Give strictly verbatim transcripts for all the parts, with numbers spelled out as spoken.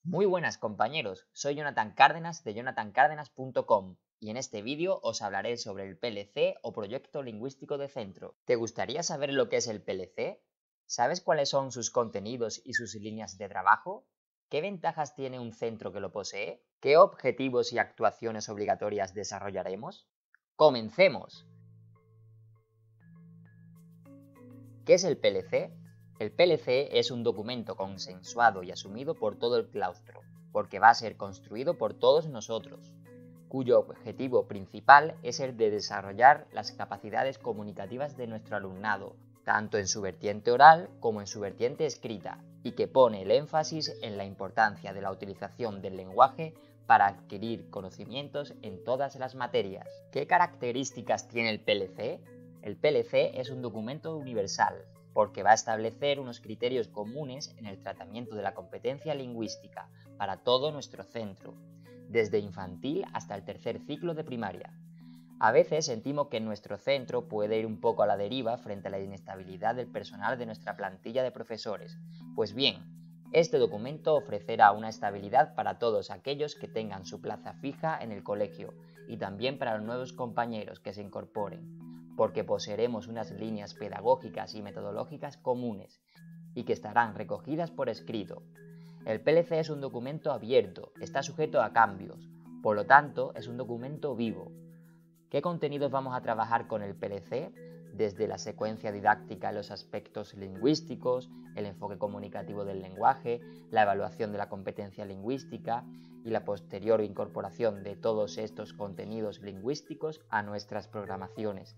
Muy buenas compañeros, soy Jonathan Cárdenas de jonathan cárdenas punto com y en este vídeo os hablaré sobre el P L C o Proyecto Lingüístico de Centro. ¿Te gustaría saber lo que es el P L C? ¿Sabes cuáles son sus contenidos y sus líneas de trabajo? ¿Qué ventajas tiene un centro que lo posee? ¿Qué objetivos y actuaciones obligatorias desarrollaremos? ¡Comencemos! ¿Qué es el P L C? El P L C es un documento consensuado y asumido por todo el claustro, porque va a ser construido por todos nosotros, cuyo objetivo principal es el de desarrollar las capacidades comunicativas de nuestro alumnado, tanto en su vertiente oral como en su vertiente escrita, y que pone el énfasis en la importancia de la utilización del lenguaje para adquirir conocimientos en todas las materias. ¿Qué características tiene el P L C? El P L C es un documento universal, porque va a establecer unos criterios comunes en el tratamiento de la competencia lingüística para todo nuestro centro, desde infantil hasta el tercer ciclo de primaria. A veces sentimos que nuestro centro puede ir un poco a la deriva frente a la inestabilidad del personal de nuestra plantilla de profesores. Pues bien, este documento ofrecerá una estabilidad para todos aquellos que tengan su plaza fija en el colegio y también para los nuevos compañeros que se incorporen, porque poseeremos unas líneas pedagógicas y metodológicas comunes y que estarán recogidas por escrito. El P L C es un documento abierto, está sujeto a cambios, por lo tanto es un documento vivo. ¿Qué contenidos vamos a trabajar con el P L C? Desde la secuencia didáctica en los aspectos lingüísticos, el enfoque comunicativo del lenguaje, la evaluación de la competencia lingüística y la posterior incorporación de todos estos contenidos lingüísticos a nuestras programaciones.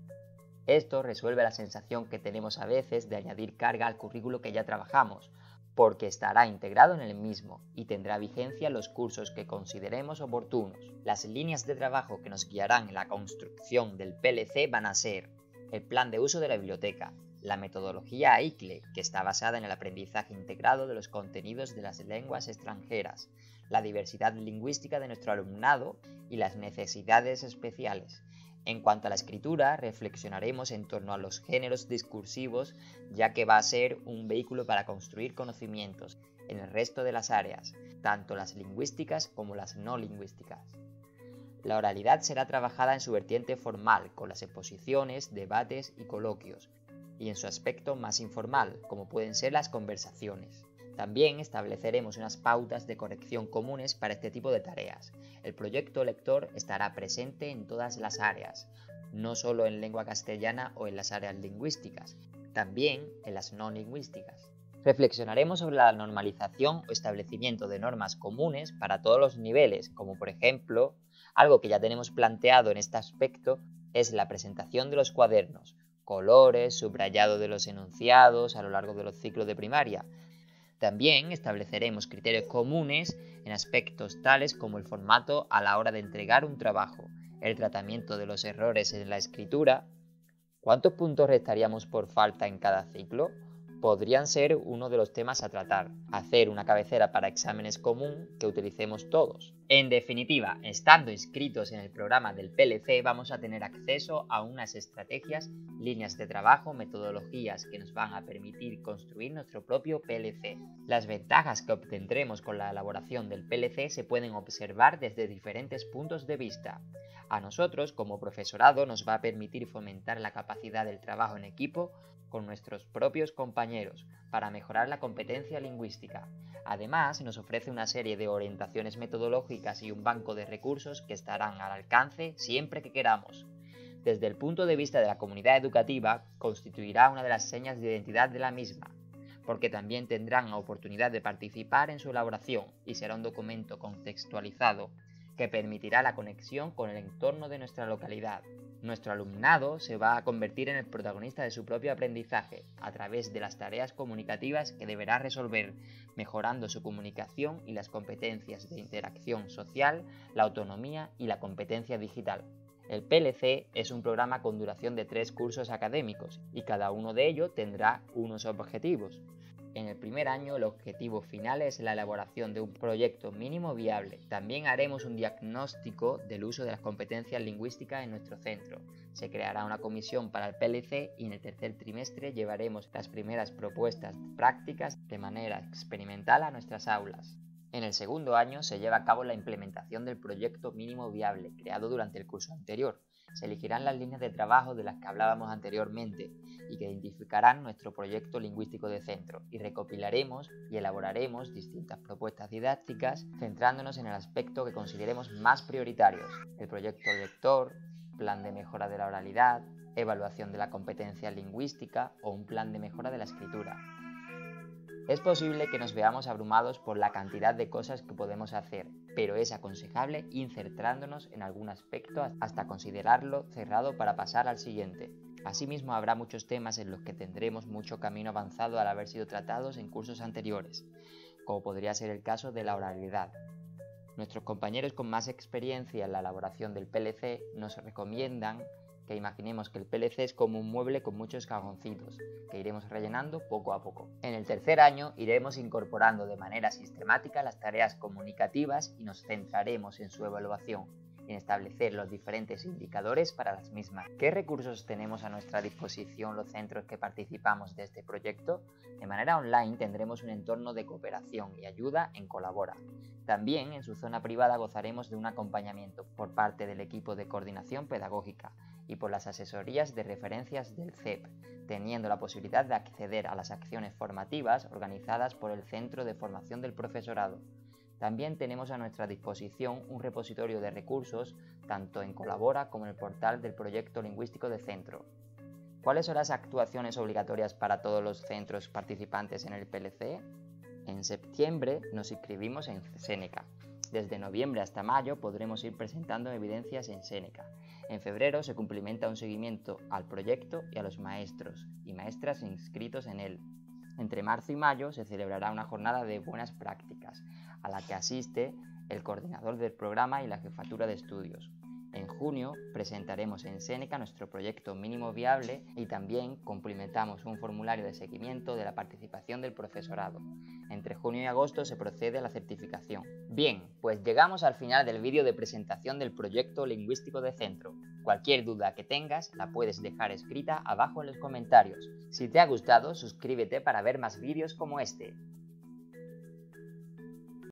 Esto resuelve la sensación que tenemos a veces de añadir carga al currículo que ya trabajamos, porque estará integrado en el mismo y tendrá vigencia en los cursos que consideremos oportunos. Las líneas de trabajo que nos guiarán en la construcción del P L C van a ser el plan de uso de la biblioteca, la metodología I C L E, que está basada en el aprendizaje integrado de los contenidos de las lenguas extranjeras, la diversidad lingüística de nuestro alumnado y las necesidades especiales. En cuanto a la escritura, reflexionaremos en torno a los géneros discursivos, ya que va a ser un vehículo para construir conocimientos en el resto de las áreas, tanto las lingüísticas como las no lingüísticas. La oralidad será trabajada en su vertiente formal, con las exposiciones, debates y coloquios, y en su aspecto más informal, como pueden ser las conversaciones. También estableceremos unas pautas de corrección comunes para este tipo de tareas. El proyecto lector estará presente en todas las áreas, no solo en lengua castellana o en las áreas lingüísticas, también en las no lingüísticas. Reflexionaremos sobre la normalización o establecimiento de normas comunes para todos los niveles, como por ejemplo, algo que ya tenemos planteado en este aspecto es la presentación de los cuadernos, colores, subrayado de los enunciados a lo largo de los ciclos de primaria. También estableceremos criterios comunes en aspectos tales como el formato a la hora de entregar un trabajo, el tratamiento de los errores en la escritura. ¿Cuántos puntos restaríamos por falta en cada ciclo? Podrían ser uno de los temas a tratar. Hacer una cabecera para exámenes común que utilicemos todos. En definitiva, estando inscritos en el programa del P L C vamos a tener acceso a unas estrategias, líneas de trabajo, metodologías que nos van a permitir construir nuestro propio P L C. Las ventajas que obtendremos con la elaboración del P L C se pueden observar desde diferentes puntos de vista. A nosotros, como profesorado, nos va a permitir fomentar la capacidad del trabajo en equipo con nuestros propios compañeros para mejorar la competencia lingüística. Además, nos ofrece una serie de orientaciones metodológicas y un banco de recursos que estarán al alcance siempre que queramos. Desde el punto de vista de la comunidad educativa, constituirá una de las señas de identidad de la misma, porque también tendrán la oportunidad de participar en su elaboración y será un documento contextualizado que permitirá la conexión con el entorno de nuestra localidad. Nuestro alumnado se va a convertir en el protagonista de su propio aprendizaje a través de las tareas comunicativas que deberá resolver, mejorando su comunicación y las competencias de interacción social, la autonomía y la competencia digital. El P L C es un programa con duración de tres cursos académicos y cada uno de ellos tendrá unos objetivos. En el primer año el objetivo final es la elaboración de un proyecto mínimo viable. También haremos un diagnóstico del uso de las competencias lingüísticas en nuestro centro. Se creará una comisión para el P L C y en el tercer trimestre llevaremos las primeras propuestas prácticas de manera experimental a nuestras aulas. En el segundo año se lleva a cabo la implementación del proyecto mínimo viable creado durante el curso anterior. Se elegirán las líneas de trabajo de las que hablábamos anteriormente y que identificarán nuestro proyecto lingüístico de centro, y recopilaremos y elaboraremos distintas propuestas didácticas centrándonos en el aspecto que consideremos más prioritarios: el proyecto lector, plan de mejora de la oralidad, evaluación de la competencia lingüística o un plan de mejora de la escritura. Es posible que nos veamos abrumados por la cantidad de cosas que podemos hacer, pero es aconsejable ir centrándonos en algún aspecto hasta considerarlo cerrado para pasar al siguiente. Asimismo, habrá muchos temas en los que tendremos mucho camino avanzado al haber sido tratados en cursos anteriores, como podría ser el caso de la oralidad. Nuestros compañeros con más experiencia en la elaboración del P L C nos recomiendan que imaginemos que el P L C es como un mueble con muchos cajoncitos, que iremos rellenando poco a poco. En el tercer año iremos incorporando de manera sistemática las tareas comunicativas y nos centraremos en su evaluación, en establecer los diferentes indicadores para las mismas. ¿Qué recursos tenemos a nuestra disposición los centros que participamos de este proyecto? De manera online tendremos un entorno de cooperación y ayuda en Colabora. También en su zona privada gozaremos de un acompañamiento por parte del equipo de coordinación pedagógica y por las asesorías de referencias del C E P, teniendo la posibilidad de acceder a las acciones formativas organizadas por el Centro de Formación del Profesorado. También tenemos a nuestra disposición un repositorio de recursos tanto en Colabora como en el portal del proyecto lingüístico de centro. ¿Cuáles son las actuaciones obligatorias para todos los centros participantes en el P L C? En septiembre nos inscribimos en Seneca. Desde noviembre hasta mayo podremos ir presentando evidencias en Seneca. En febrero se cumplimenta un seguimiento al proyecto y a los maestros y maestras inscritos en él. Entre marzo y mayo se celebrará una jornada de buenas prácticas, a la que asiste el coordinador del programa y la jefatura de estudios. En junio presentaremos en Seneca nuestro proyecto mínimo viable y también cumplimentamos un formulario de seguimiento de la participación del profesorado. Entre junio y agosto se procede a la certificación. Bien, pues llegamos al final del vídeo de presentación del proyecto lingüístico de centro. Cualquier duda que tengas la puedes dejar escrita abajo en los comentarios. Si te ha gustado, suscríbete para ver más vídeos como este.